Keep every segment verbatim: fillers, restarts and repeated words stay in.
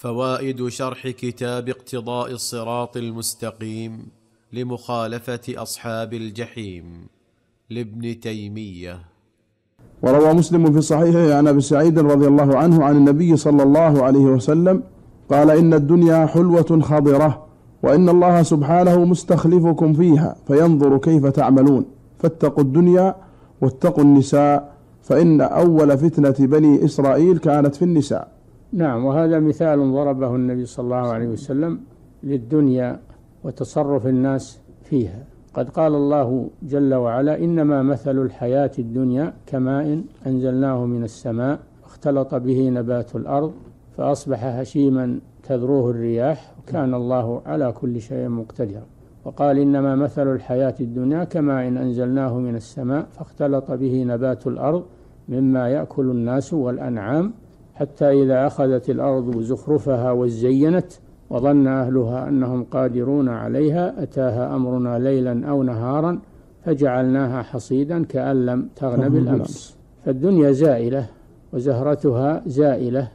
فوائد شرح كتاب اقتضاء الصراط المستقيم لمخالفة أصحاب الجحيم لابن تيمية. وروى مسلم في صحيحه عن أبي سعيد رضي الله عنه عن النبي صلى الله عليه وسلم قال: إن الدنيا حلوة خضرة، وإن الله سبحانه مستخلفكم فيها فينظر كيف تعملون، فاتقوا الدنيا واتقوا النساء، فإن أول فتنة بني إسرائيل كانت في النساء. نعم، وهذا مثال ضربه النبي صلى الله عليه وسلم للدنيا وتصرف الناس فيها. قد قال الله جل وعلا: إنما مثل الحياة الدنيا كماء أنزلناه من السماء اختلط به نبات الأرض فأصبح هشيما تذروه الرياح وكان الله على كل شيء مقتدرا. وقال: إنما مثل الحياة الدنيا كماء أنزلناه من السماء فاختلط به نبات الأرض مما يأكل الناس والأنعام حتى إذا أخذت الأرض زخرفها وزينت وظن أهلها أنهم قادرون عليها أتاها أمرنا ليلا أو نهارا فجعلناها حصيدا كأن لم تغن بالأمس. فالدنيا زائلة وزهرتها زائلة،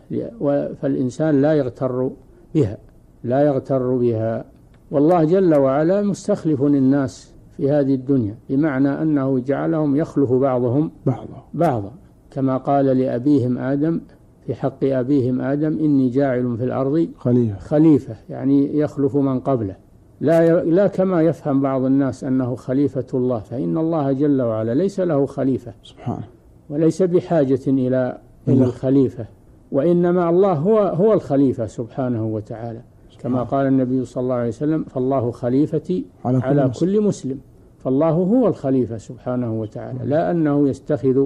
فالإنسان لا يغتر بها لا يغتر بها والله جل وعلا مستخلف الناس في هذه الدنيا، بمعنى أنه جعلهم يخلف بعضهم بعضا، كما قال لأبيهم آدم في حق أبيهم آدم: إني جاعل في الأرض خليفة, خليفة يعني يخلف من قبله، لا, لا كما يفهم بعض الناس أنه خليفة الله، فإن الله جل وعلا ليس له خليفة سبحانه، وليس بحاجة إلى إلى الخليفة، وإنما الله هو هو الخليفة سبحانه وتعالى، كما قال النبي صلى الله عليه وسلم: فالله خليفتي على كل, على مسلم. كل مسلم. فالله هو الخليفة سبحانه وتعالى، لا أنه يستخذ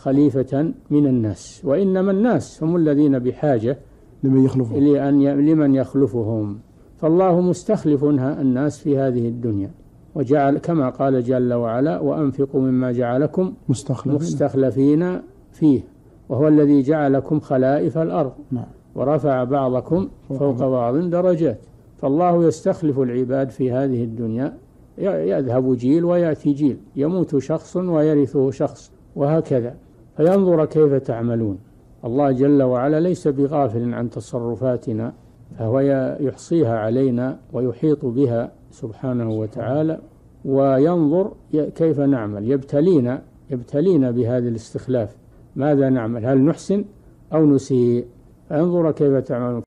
خليفة من الناس، وإنما الناس هم الذين بحاجة لمن يخلفهم لمن يخلفهم. فالله مستخلف الناس في هذه الدنيا، وجعل كما قال جل وعلا: وأنفقوا مما جعلكم مستخلفين, مستخلفين فيه، وهو الذي جعلكم خلائف الأرض ورفع بعضكم فوق بعض درجات. فالله يستخلف العباد في هذه الدنيا، يذهب جيل ويأتي جيل، يموت شخص ويرثه شخص، وهكذا، فينظر كيف تعملون. الله جل وعلا ليس بغافل عن تصرفاتنا، فهو يحصيها علينا ويحيط بها سبحانه وتعالى، وينظر كيف نعمل، يبتلينا يبتلينا بهذا الاستخلاف، ماذا نعمل، هل نحسن أو نسيء، فينظر كيف تعملون.